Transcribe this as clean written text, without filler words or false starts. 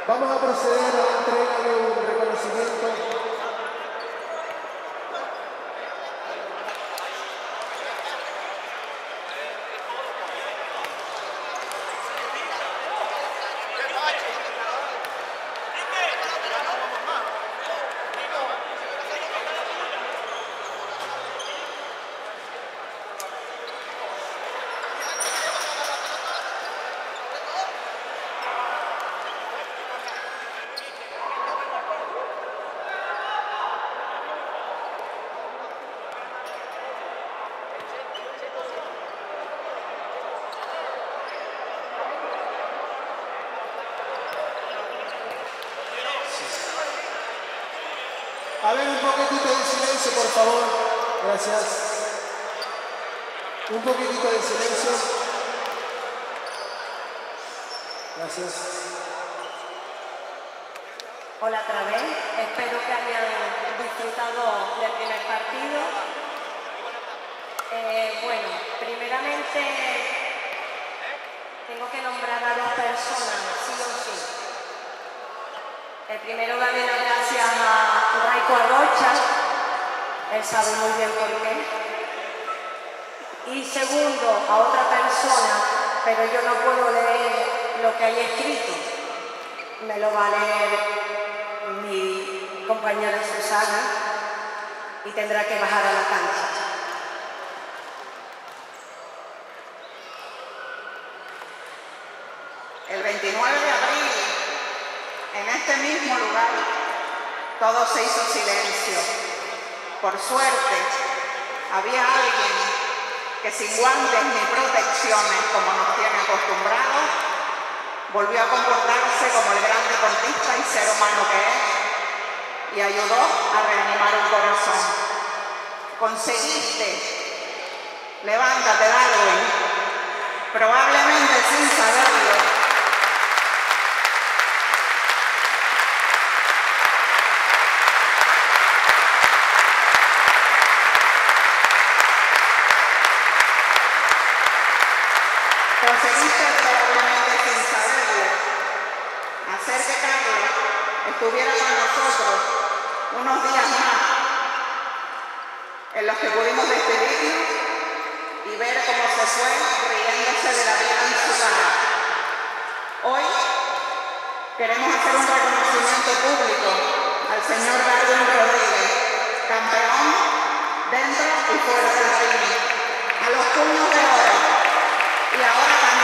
Vamos a proceder a la entrega de un reconocimiento A ver, un poquitito de silencio, por favor. Gracias. Un poquitito de silencio. Gracias. Hola otra vez. Espero que hayan disfrutado del primer partido. Bueno, primeramente tengo que nombrar a dos personas, sí o sí. El primero, darle las gracias a Raico Arrocha, él sabe muy bien por qué. Y segundo, a otra persona, pero yo no puedo leer lo que hay escrito. Me lo va a leer mi compañera Susana y tendrá que bajar a la cancha. El 29 de abril, en este mismo lugar, todo se hizo silencio. Por suerte, había alguien que sin guantes ni protecciones, como nos tiene acostumbrados, volvió a comportarse como el gran deportista y ser humano que es, y ayudó a reanimar un corazón. Conseguiste, levántate, Darwin, probablemente sin saberlo. Conseguiste probablemente sin saberlo hacer que Carlos estuviera con nosotros unos días más en los que pudimos despedirnos y ver cómo se fue riéndose de la vida en su cara. Hoy queremos hacer un reconocimiento público al señor Darwin Rodríguez, campeón dentro y fuera del ring, a los puños de oro. Y ahora